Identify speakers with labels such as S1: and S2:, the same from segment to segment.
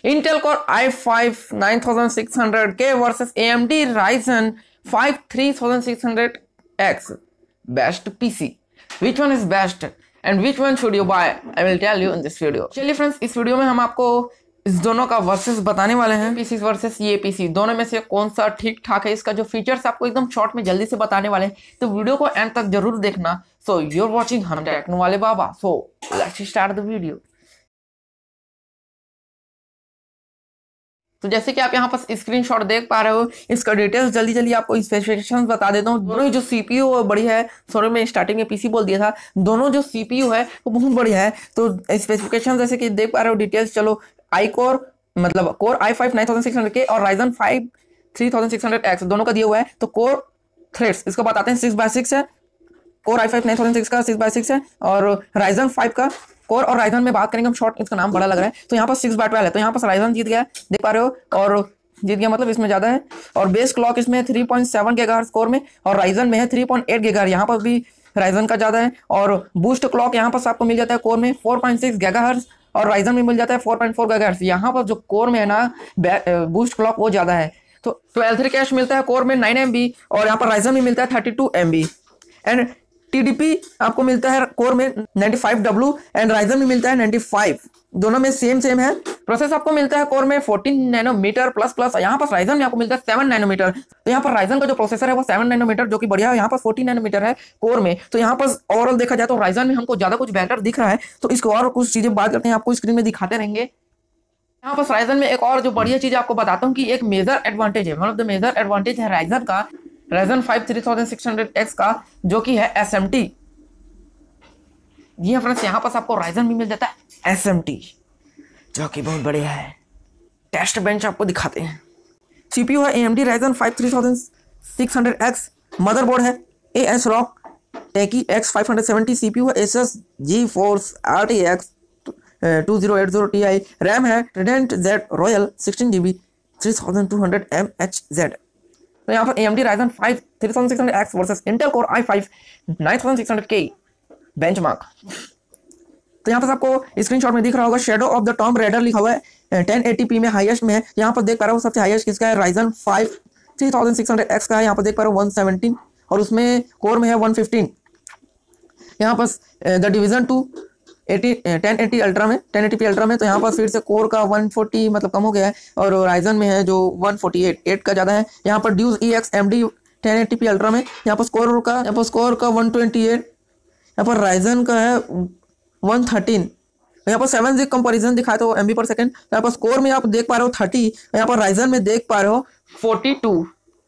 S1: Intel Core i5 9600K versus AMD Ryzen 5 3600X. Best PC. Which one is best and which one should you buy? I will tell you in this video. चलिए friends, इस video में हम आपको इस दोनों का versus बताने वाले हैं। पीसी वर्सेस ये पीसी, दोनों में से कौन सा ठीक ठाक है, इसका जो फीचर्स आपको एकदम शॉर्ट में जल्दी से बताने वाले हैं, तो वीडियो को एंड तक जरूर देखना। सो यूर वॉचिंग हम टेक्नो वाले बाबा। So let's start the video. तो जैसे कि आप यहाँ पर स्क्रीनशॉट देख पा रहे हो, इसका डिटेल्स जल्दी आपको स्पेसिफिकेशंस बता देता हूँ। दोनों ही जो सीपीयू बढ़िया है, सॉरी मैं स्टार्टिंग में पीसी बोल दिया था, दोनों जो सीपीयू है वो बहुत बढ़िया है। तो स्पेसिफिकेशन जैसे कि देख पा रहे हो डिटेल्स, चलो आई कोर मतलब कोर i5 9600K और Ryzen 5 3600X दोनों का दिया हुआ है। तो कोर थ्रेड्स इसको बताते हैं 6x6 है, कोर i5 9006 का 6x6 है, और Ryzen 5 का कोर और Ryzen में बात करेंगे हम शॉर्ट, इसका नाम बड़ा लग रहा है। तो यहाँ पर 6x12 है, तो यहाँ पर Ryzen जीत गया, देख पा रहे हो, और जीत गया मतलब इसमें ज्यादा है। और बेस क्लॉक इसमें 3.7 GHz कोर में, और Ryzen में है 3.8 GHz, यहाँ पर भी Ryzen का ज्यादा है। और बूस्ट क्लॉक यहाँ पर आपको मिल जाता है कोर में 4.6 GHz, और Ryzen में मिल जाता है 4.4 GHz। यहाँ पर जो कोर में है ना बूस्ट क्लॉक वो ज्यादा है। तो L3 कैश मिलता है कोर में 9 MB, और यहाँ पर Ryzen में मिलता है 32 MB। एंड TDP आपको मिलता है कोर में 95W एंड Ryzen में मिलता है 95। दोनों में सेम है। प्रोसेस आपको मिलता है कोर में 14 नैनोमीटर प्लस, यहाँ पर Ryzen में आपको मिलता है 7 नैनोमीटर। तो यहाँ पर Ryzen का जो प्रोसेसर है वो 7 नैनोमीटर जो कि बढ़िया है, यहाँ पर 14 नैनोमीटर है कोर में। तो यहाँ पर ओवरऑल देखा जाए तो Ryzen में हमको ज्यादा कुछ बेटर दिख रहा है। तो इसको और कुछ चीजें बात करते हैं, आपको स्क्रीन में दिखाते रहेंगे। यहाँ पर Ryzen में एक और जो बढ़िया चीज आपको बताता हूँ कि एक मेजर एडवांटेज है, one of the major advantage है Ryzen का, Ryzen 5 3600X का, जो कि है SMT। जी हाँ फ्रेंड्स, यहाँ पर आपको Ryzen में मिल जाता है SMT, जो कि बहुत बढ़िया है। टेस्ट बेंच आपको दिखाते हैं। सीपीयू है AMD Ryzen 5 3600X, मदरबोर्ड है ASRock Techie X570, सीपीयू है Asus GeForce RTX 2080 Ti, RAM है Trident Z Royal 16GB 3200 mHz। तो यहाँ पर AMD Ryzen 5 3600X versus Intel Core i5 9600K benchmark. तो यहाँ पर आपको स्क्रीनशॉट में दिख रहा होगा shadow of the tomb raider लिखा हुआ है, 1080p में हाईएस्ट में है। यहाँ पर देख पा रहा हूँ सबसे हाईएस्ट किसका है, Ryzen 5 3600X का है। यहाँ पर देख पा रहा हूँ 117, और उसमें कोर में है 115। यहाँ पर द डिवीजन 2 1080 अल्ट्रा में 1080p अल्ट्रा में, तो यहाँ पर फिर से कोर का 140 मतलब कम हो गया है, और Ryzen में है जो 148 का ज़्यादा है। यहाँ पर dues EX MD 1080p ultra में, यहाँ पर स्कोर का 128, यहाँ पर Ryzen का है 113। यहाँ पर 7G कंपैरिजन दिखाए तो MB पर सेकेंड, यहाँ पर स्कोर में आप देख पा रहे हो 30, यहाँ पर Ryzen में देख पा रहे हो 42।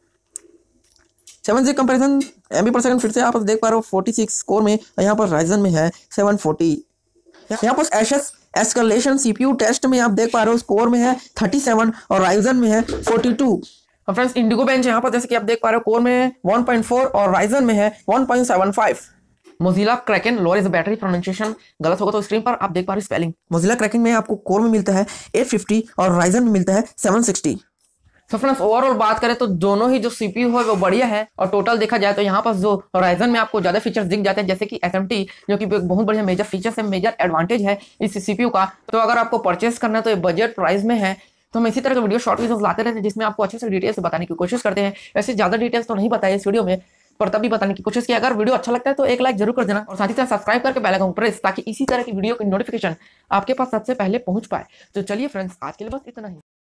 S1: 7G कंपैरिजन MB पर सेकेंड फिर से आप देख पा रहे हो 46 स्कोर में, यहाँ पर Ryzen में है 740। यहाँ पर एशस एस्केलेशन सीपीयू टेस्ट में आप देख पा रहे हो स्कोर में है 37 और Ryzen में है 42। फ्रेंड्स इंडिगो बेंच यहाँ पर जैसे कि आप देख पा रहे हो कोर में 1.4 और Ryzen में है 1.75। Mozilla Kraken lower is better pronunciation गलत होगा तो स्क्रीन पर आप देख पा रहे हो स्पेलिंग। मोजिला क्रैकन में आपको कोर में मिलता है 850 और Ryzen में मिलता है 760। तो फ्रेंड्स ओवरऑल बात करें तो दोनों ही जो सीपीयू है वो बढ़िया है, और टोटल देखा जाए तो यहाँ पर जो Ryzen में आपको ज्यादा फीचर्स दिख जाते हैं, जैसे कि SMT जो कि बहुत बढ़िया मेजर फीचर्स है, मेजर एडवांटेज है इस सीपीयू का। तो अगर आपको परचेस करना है तो ये बजट प्राइस में है। तो हम इसी तरह के वीडियो शॉर्ट वीडियोस लाते रहते हैं जिसमें आपको अच्छे से डिटेल्स बताने की कोशिश करते हैं। वैसे ज्यादा डिटेल्स तो नहीं बताए इस वीडियो में, पर तभी बताने की कोशिश की। अगर वीडियो अच्छा लगता है तो एक लाइक जरूर कर देना, और साथ ही साथ सब्सक्राइब करके बेल आइकन प्रेस, ताकि इसी तरह की वीडियो की नोटिफिकेशन आपके पास सबसे पहले पहुंच पाए। तो चलिए फ्रेंड्स, आज के लिए बस इतना ही।